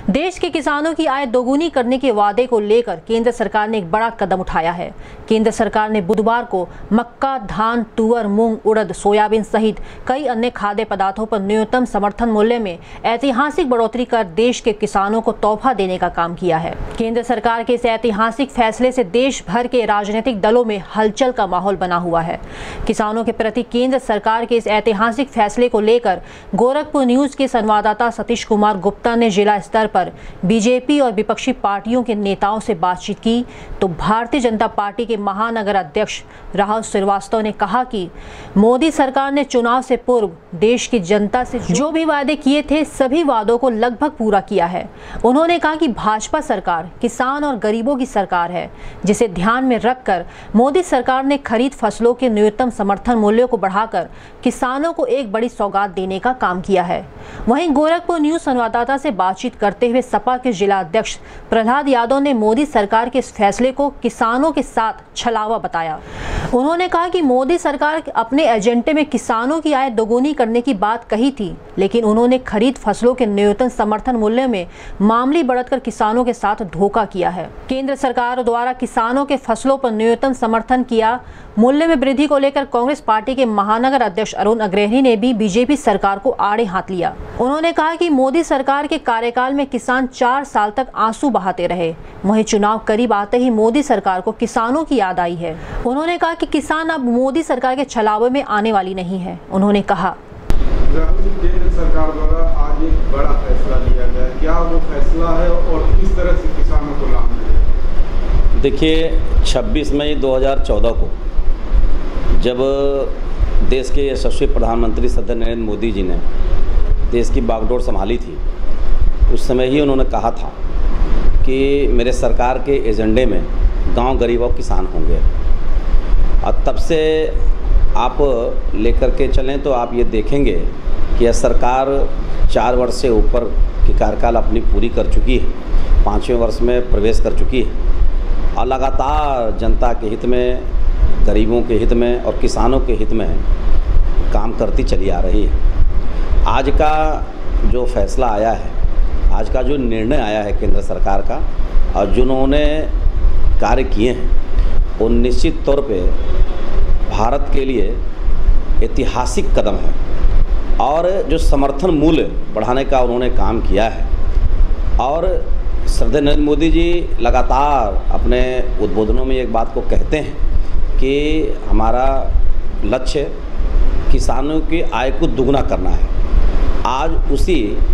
देश के किसानों की आय दोगुनी करने के वादे को लेकर केंद्र सरकार ने एक बड़ा कदम उठाया है। केंद्र सरकार ने बुधवार को मक्का, धान, तुअर, मूंग, उड़द, सोयाबीन सहित कई अन्य खाद्य पदार्थों पर न्यूनतम समर्थन मूल्य में ऐतिहासिक बढ़ोतरी कर देश के किसानों को तोहफा देने का काम किया है। केंद्र सरकार के इस ऐतिहासिक फैसले से देश भर के राजनीतिक दलों में हलचल का माहौल बना हुआ है। किसानों के प्रति केंद्र सरकार के इस ऐतिहासिक फैसले को लेकर गोरखपुर न्यूज के संवाददाता सतीश कुमार गुप्ता ने जिला स्तर पर बीजेपी और विपक्षी पार्टियों के नेताओं से बातचीत की तो भारतीय जनता पार्टी के महानगर अध्यक्ष राहुल श्रीवास्तव ने कहा कि मोदी सरकार ने चुनाव से पूर्व देश की जनता से जो भी वादे किए थे सभी वादों को लगभग पूरा किया है। उन्होंने कहा कि भाजपा सरकार किसान और गरीबों की सरकार है, जिसे ध्यान में रखकर मोदी सरकार ने खरीद फसलों के न्यूनतम समर्थन मूल्यों को बढ़ाकर किसानों को एक बड़ी सौगात देने का काम किया है। वहीं गोरखपुर न्यूज संवाददाता से बातचीत करते हुए सपा के जिला अध्यक्ष प्रहलाद यादव ने मोदी सरकार के इस फैसले को किसानों के साथ छलावा बताया। उन्होंने कहा कि मोदी सरकार अपने एजेंडे में किसानों की आय दोगुनी करने की बात कही थी, लेकिन उन्होंने खरीद फसलों के न्यूनतम समर्थन मूल्य में मामूली बढ़त कर किसानों के साथ धोखा किया है। केंद्र सरकार द्वारा किसानों के फसलों पर न्यूनतम समर्थन किया मूल्य में वृद्धि को लेकर कांग्रेस पार्टी के महानगर अध्यक्ष अरुण अग्रणी ने भी बीजेपी सरकार को आड़े हाथ लिया। उन्होंने कहा कि मोदी सरकार के कार्यकाल में किसान 4 साल तक आंसू बहाते रहे, वहीं चुनाव करीब आते ही मोदी सरकार को किसानों की याद आई है। उन्होंने कहा कि किसान अब मोदी सरकार के छलावे में आने वाली नहीं है। उन्होंने कहा, केंद्र सरकार द्वारा आज एक बड़ा फैसला लिया गया, क्या वो फैसला है और किस तरह से किसानों को लाभ मिलेगा? देखिए, 26 मई 2014 को जब देश के यशस्वी प्रधानमंत्री श्रद्धेय नरेंद्र मोदी जी ने देश की बागडोर संभाली थी, उस समय ही उन्होंने कहा था कि मेरे सरकार के एजेंडे में गांव, गरीब और किसान होंगे। और तब से आप लेकर के चलें तो आप ये देखेंगे कि यह सरकार 4 वर्ष से ऊपर की कार्यकाल अपनी पूरी कर चुकी है, 5वें वर्ष में प्रवेश कर चुकी है और लगातार जनता के हित में, गरीबों के हित में और किसानों के हित में काम करती चली आ रही है। आज का जो फैसला आया है, आज का जो निर्णय आया है केंद्र सरकार का और जिन्होंने कार्य किए हैं, वो निश्चित तौर पे भारत के लिए ऐतिहासिक कदम है। और जो समर्थन मूल्य बढ़ाने का उन्होंने काम किया है और श्रद्धेय नरेंद्र मोदी जी लगातार अपने उद्बोधनों में एक बात को कहते हैं कि हमारा लक्ष्य किसानों की आय को दुगना करना है। आज उसी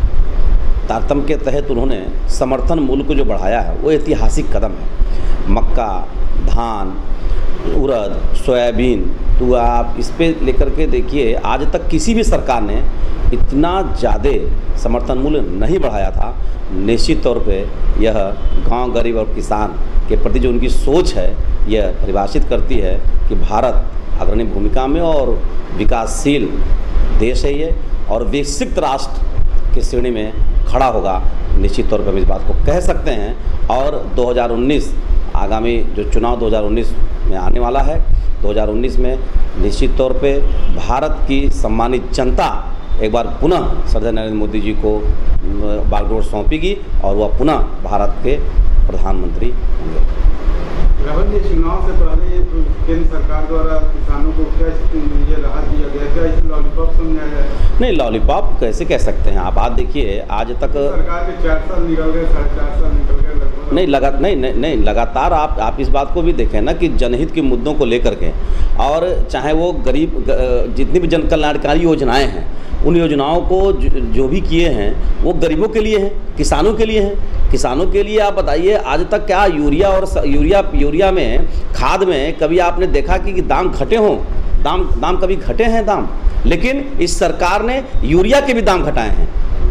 तारतम्य के तहत उन्होंने समर्थन मूल्य को जो बढ़ाया है वो ऐतिहासिक कदम है। मक्का, धान, उड़द, सोयाबीन, तो आप इस पे लेकर के देखिए, आज तक किसी भी सरकार ने इतना ज़्यादा समर्थन मूल्य नहीं बढ़ाया था। निश्चित तौर पे यह गांव, गरीब और किसान के प्रति जो उनकी सोच है, यह परिभाषित करती है कि भारत अग्रणी भूमिका में और विकासशील देश है ये और विकसित राष्ट्र की श्रेणी में खड़ा होगा। निश्चित तौर पर हम इस बात को कह सकते हैं। और 2019 आगामी जो चुनाव 2019 में आने वाला है, 2019 में निश्चित तौर पे भारत की सम्मानित जनता एक बार पुनः श्रद्धेय नरेंद्र मोदी जी को बागडोर सौंपेगी और वह पुनः भारत के प्रधानमंत्री होंगे। राहुल जी, चुनाव से पहले केंद्र सरकार द्वारा किसानों को क्या ये राहत दिया गया, क्या इसे लॉलीपॉप समझा जाए? नहीं, लॉलीपॉप कैसे कह सकते हैं आप? देखिए, आज तक सरकार के 4 साल निकल गए, 4.5 साल निकल गए लगभग। नहीं, लगातार आप इस बात को भी देखें ना कि जनहित के मुद्दों को लेकर के, और चाहे वो गरीब जितनी भी जन कल्याणकारी योजनाएं हैं, उन योजनाओं को जो भी किए हैं वो गरीबों के लिए हैं, किसानों के लिए हैं। किसानों के लिए आप बताइए, आज तक क्या यूरिया और यूरिया में, खाद में कभी आपने देखा कि दाम घटे हों? दाम कभी घटे हैं दाम? लेकिन इस सरकार ने यूरिया के भी दाम घटाए हैं।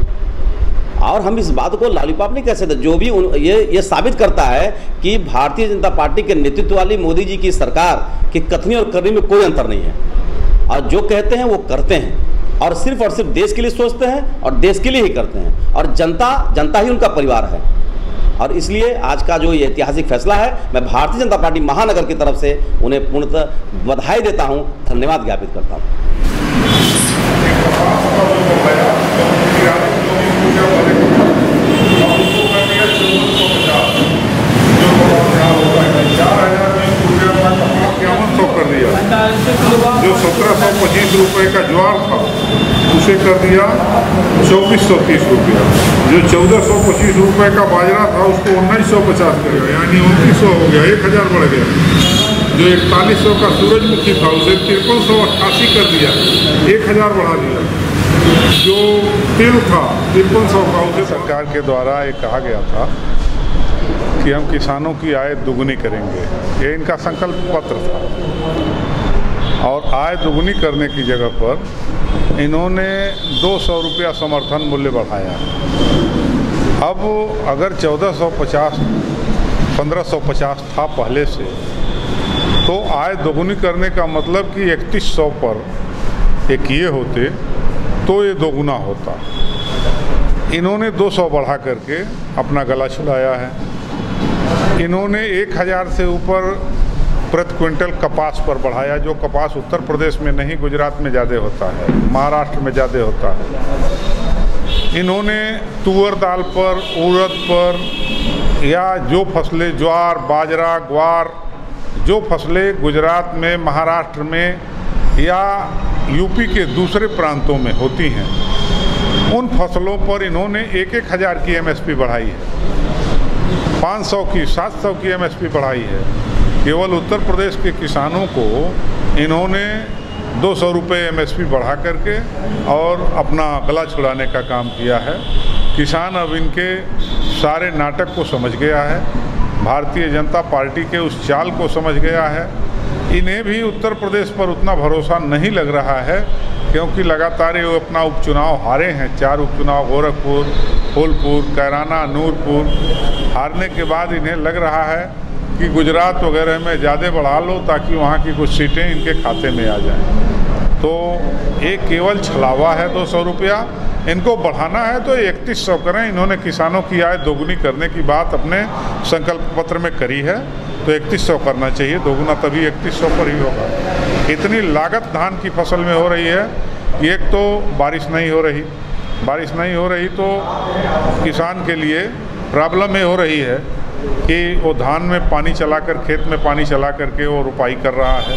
और हम इस बात को लॉलीपॉप नहीं कह सकते। जो भी ये साबित करता है कि भारतीय जनता पार्टी के नेतृत्व वाली मोदी जी की सरकार की कथनी और करनी में कोई अंतर नहीं है और जो कहते हैं वो करते हैं और सिर्फ देश के लिए सोचते हैं और देश के लिए ही करते हैं और जनता ही उनका परिवार है। और इसलिए आज का जो ये ऐतिहासिक फैसला है, मैं भारतीय जनता पार्टी महानगर की तरफ से उन्हें पूर्णतः बधाई देता हूं, धन्यवाद ज्ञापित करता हूं। कर दिया 2430 रुपया। जो 1425 रुपये का बाजरा था उसको 1950 कर दिया, यानी 2900 हो गया, 1000 बढ़ गया। जो 4100 का सूरजमुखी था उसे 5388 कर दिया, 1000 बढ़ा दिया। जो तिल था 5300 का उसे सरकार के द्वारा एक कहा गया था कि हम किसानों की आय दुगुनी करेंगे, ये इनका संकल्प पत्र था। और आय दुगुनी करने की जगह पर इन्होंने 200 रुपया समर्थन मूल्य बढ़ाया। अब अगर 1450 1550 था पहले से, तो आय दोगुनी करने का मतलब कि 3100 पर ये किए होते तो ये दोगुना होता। इन्होंने 200 बढ़ा करके अपना गला छुड़ाया है। इन्होंने 1000 से ऊपर प्रति क्विंटल कपास पर बढ़ाया, जो कपास उत्तर प्रदेश में नहीं गुजरात में ज़्यादा होता है, महाराष्ट्र में ज़्यादा होता है। इन्होंने तुअर दाल पर, उड़द पर, या जो फसलें ज्वार, बाजरा, ग्वार, जो फसलें गुजरात में, महाराष्ट्र में या यूपी के दूसरे प्रांतों में होती हैं, उन फसलों पर इन्होंने 1000 की एमएसपी बढ़ाई है, 500 की, 700 की एमएसपी बढ़ाई है। केवल उत्तर प्रदेश के किसानों को इन्होंने 200 रुपये एमएसपी बढ़ा करके और अपना गला छुड़ाने का काम किया है। किसान अब इनके सारे नाटक को समझ गया है, भारतीय जनता पार्टी के उस चाल को समझ गया है। इन्हें भी उत्तर प्रदेश पर उतना भरोसा नहीं लग रहा है, क्योंकि लगातार ये अपना उपचुनाव हारे हैं। 4 उपचुनाव गोरखपुर, फूलपुर, कैराना, नूरपुर हारने के बाद इन्हें लग रहा है कि गुजरात वगैरह में ज़्यादा बढ़ा लो ताकि वहाँ की कुछ सीटें इनके खाते में आ जाएं। तो ये केवल छलावा है 200 रुपया। इनको बढ़ाना है तो 3100 करें। इन्होंने किसानों की आय दोगुनी करने की बात अपने संकल्प पत्र में करी है, तो 3100 करना चाहिए, दोगुना तभी 3100 पर ही होगा। इतनी लागत धान की फसल में हो रही है कि एक तो बारिश नहीं हो रही, तो किसान के लिए प्रॉब्लम ये हो रही है कि वो धान में पानी चलाकर, खेत में पानी चला करके वो रुपाई कर रहा है।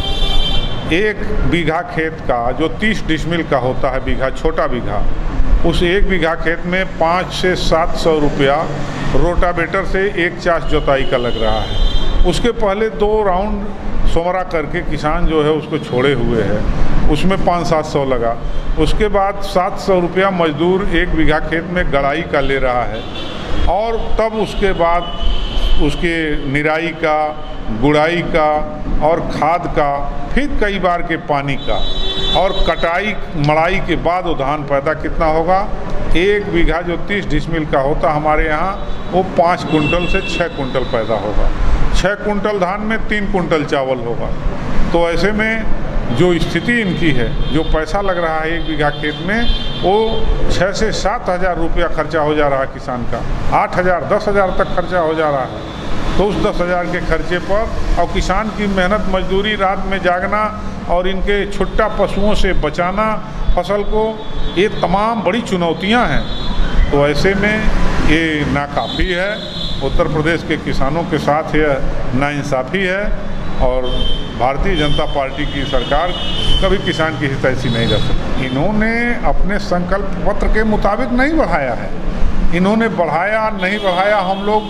1 बीघा खेत का जो 30 डिसमिल का होता है बीघा, छोटा बीघा, उस 1 बीघा खेत में 500 से 700 रुपया रोटावेटर से 1 चास जोताई का लग रहा है। उसके पहले 2 राउंड सोमरा करके किसान जो है उसको छोड़े हुए है, उसमें 500-700 लगा। उसके बाद 700 रुपया मजदूर 1 बीघा खेत में गड़ाई का ले रहा है, और तब उसके बाद उसके निराई का, गुड़ाई का और खाद का, फिर कई बार के पानी का, और कटाई मड़ाई के बाद वो धान पैदा कितना होगा। 1 बीघा जो 30 डिसमिल का होता हमारे यहाँ, वो 5 कुंटल से 6 कुंटल पैदा होगा। 6 कुंटल धान में 3 कुंटल चावल होगा। तो ऐसे में जो स्थिति इनकी है, जो पैसा लग रहा है 1 बीघा खेत में, वो 6 से 7 हज़ार रुपया खर्चा हो जा रहा है किसान का, 8,000 10,000 तक खर्चा हो जा रहा है। तो उस 10,000 के खर्चे पर और किसान की मेहनत मजदूरी, रात में जागना और इनके छुट्टा पशुओं से बचाना फसल को, ये तमाम बड़ी चुनौतियां हैं। तो ऐसे में ये नाकाफ़ी है, उत्तर प्रदेश के किसानों के साथ यह नाइंसाफ़ी है, और भारतीय जनता पार्टी की सरकार कभी किसान की हितैषी नहीं रह सकती। इन्होंने अपने संकल्प पत्र के मुताबिक नहीं बढ़ाया है। इन्होंने बढ़ाया नहीं बढ़ाया, हम लोग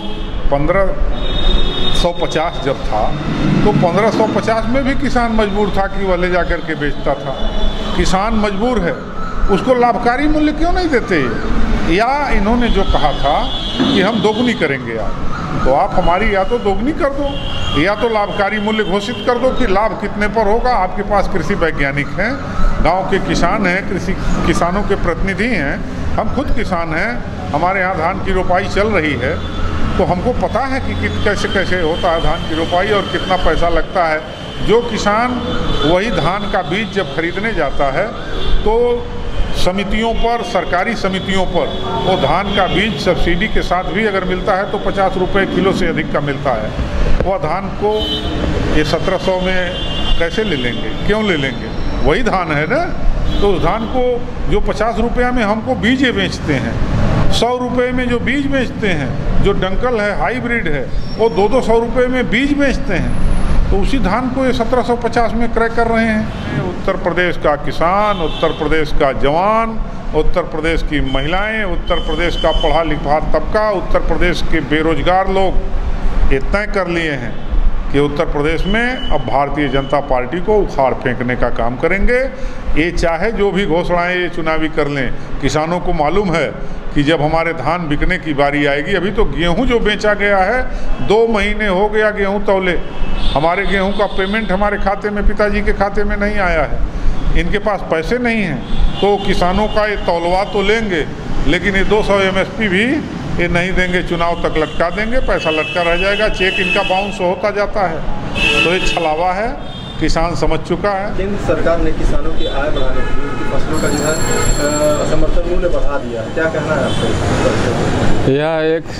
1550 जब था तो 1550 में भी किसान मजबूर था कि वह ले जा कर के बेचता था। किसान मजबूर है, उसको लाभकारी मूल्य क्यों नहीं देते? या इन्होंने जो कहा था कि हम दोगुनी करेंगे तो आप हमारी या तो दोगुनी कर दो, या तो लाभकारी मूल्य घोषित कर दो कि लाभ कितने पर होगा। आपके पास कृषि वैज्ञानिक हैं, गांव के किसान हैं, किसानों के प्रतिनिधि हैं, हम खुद किसान हैं, हमारे यहाँ धान की रोपाई चल रही है, तो हमको पता है कि कैसे कैसे होता है धान की रोपाई और कितना पैसा लगता है। जो किसान वही धान का बीज जब खरीदने जाता है तो समितियों पर, सरकारी समितियों पर वो धान का बीज सब्सिडी के साथ भी अगर मिलता है तो 50 रुपये किलो से अधिक का मिलता है। वह धान को ये 1700 में कैसे ले लेंगे, क्यों ले लेंगे? वही धान है ना। तो उस धान को जो 50 रुपया में हमको बीज बेचते हैं, 100 रुपये में जो बीज बेचते हैं, जो डंकल है, हाइब्रिड है, वो 200 रुपये में बीज बेचते हैं। तो उसी धान को ये 1750 में क्रय कर रहे हैं। उत्तर प्रदेश का किसान, उत्तर प्रदेश का जवान उत्तर प्रदेश की महिलाएं, उत्तर प्रदेश का पढ़ा लिखा तबका, उत्तर प्रदेश के बेरोजगार लोग ये तय कर लिए हैं कि उत्तर प्रदेश में अब भारतीय जनता पार्टी को उखाड़ फेंकने का काम करेंगे। ये चाहे जो भी घोषणाएं ये चुनावी कर लें, किसानों को मालूम है कि जब हमारे धान बिकने की बारी आएगी, अभी तो गेहूं जो बेचा गया है 2 महीने हो गया गेहूं तौले, हमारे गेहूं का पेमेंट हमारे खाते में, पिताजी के खाते में नहीं आया है, इनके पास पैसे नहीं हैं, तो किसानों का ये तौलवा तो लेंगे, लेकिन ये 200 MSP भी ये नहीं देंगे, चुनाव तक लटका देंगे, पैसा लटका रह जाएगा, चेक इनका बाउंस होता जाता है। तो ये छलावा है, किसान समझ चुका है। केंद्र सरकार ने किसानों की आय बढ़ाने के लिए उनकी फसलों का जो है समर्थन मूल्य बढ़ा दिया, क्या कहना है आपका? यह एक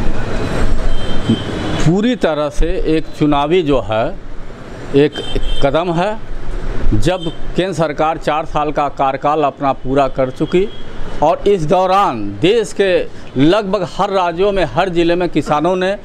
पूरी तरह से एक चुनावी जो है एक कदम है। जब केंद्र सरकार 4 साल का कार्यकाल अपना पूरा कर चुकी और इस दौरान देश के लगभग हर राज्यों में, हर ज़िले में किसानों ने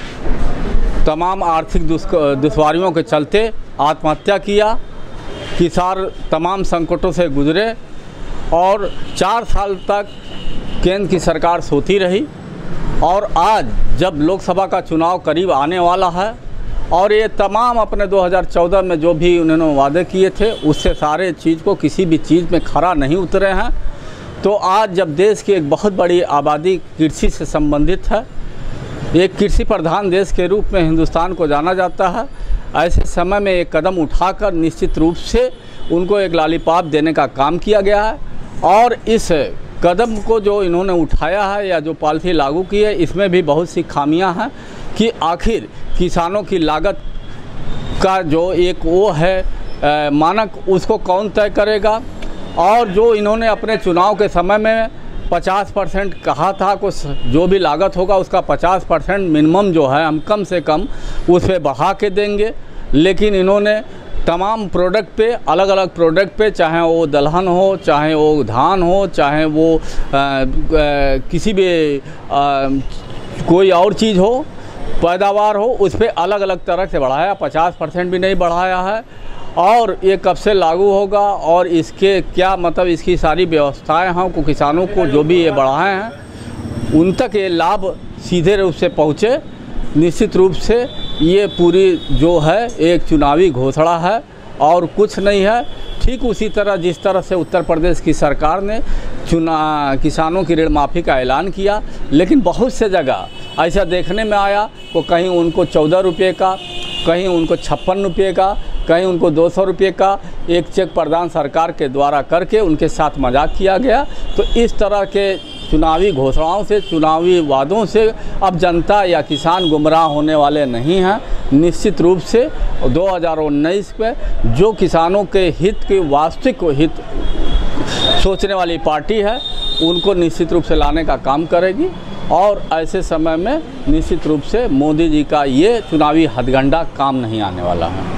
तमाम आर्थिक दुश्वारियों के चलते आत्महत्या किया, किसान तमाम संकटों से गुजरे और 4 साल तक केंद्र की सरकार सोती रही। और आज जब लोकसभा का चुनाव करीब आने वाला है और ये तमाम अपने 2014 में जो भी उन्होंने वादे किए थे उससे सारे चीज़ को किसी भी चीज़ में खरा नहीं उतरे हैं, तो आज जब देश की एक बहुत बड़ी आबादी कृषि से संबंधित है, एक कृषि प्रधान देश के रूप में हिंदुस्तान को जाना जाता है, ऐसे समय में एक कदम उठाकर निश्चित रूप से उनको एक लॉलीपॉप देने का काम किया गया है। और इस कदम को जो इन्होंने उठाया है या जो पॉलिसी लागू की है, इसमें भी बहुत सी खामियां हैं कि आखिर किसानों की लागत का जो एक वो है मानक, उसको कौन तय करेगा। और जो इन्होंने अपने चुनाव के समय में 50% कहा था, कुछ जो भी लागत होगा उसका 50% मिनिमम जो है हम कम से कम उस पर बढ़ा के देंगे, लेकिन इन्होंने तमाम प्रोडक्ट पे, अलग अलग प्रोडक्ट पे, चाहे वो दलहन हो, चाहे वो धान हो, चाहे वो किसी भी कोई और चीज़ हो, पैदावार हो, उस पर अलग अलग तरह से बढ़ाया, 50% भी नहीं बढ़ाया है। और ये कब से लागू होगा और इसके क्या मतलब, इसकी सारी व्यवस्थाएं हैं को किसानों को जो भी ये बढ़ाए हैं उन तक ये लाभ सीधे रूप से पहुँचे। निश्चित रूप से ये पूरी जो है एक चुनावी घोषणा है और कुछ नहीं है। ठीक उसी तरह जिस तरह से उत्तर प्रदेश की सरकार ने किसानों की ऋण माफ़ी का ऐलान किया, लेकिन बहुत से जगह ऐसा देखने में आया को कहीं उनको 14 रुपये का, कहीं उनको 56 रुपये का, कहीं उनको 200 रुपये का एक चेक प्रदान सरकार के द्वारा करके उनके साथ मजाक किया गया। तो इस तरह के चुनावी घोषणाओं से, चुनावी वादों से अब जनता या किसान गुमराह होने वाले नहीं हैं। निश्चित रूप से 2019 पे जो किसानों के हित के वास्तविक हित सोचने वाली पार्टी है उनको निश्चित रूप से लाने का काम करेगी। और ऐसे समय में निश्चित रूप से मोदी जी का ये चुनावी हथकंडा काम नहीं आने वाला है।